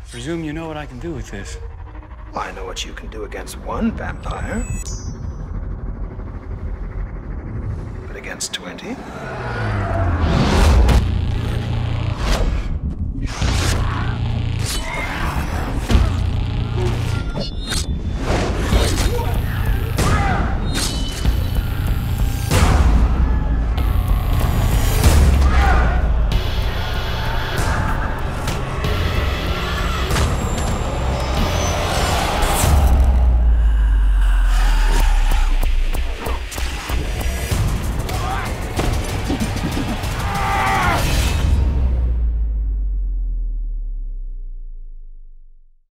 Presume you know what I can do with this. I know what you can do against one vampire. But against 20?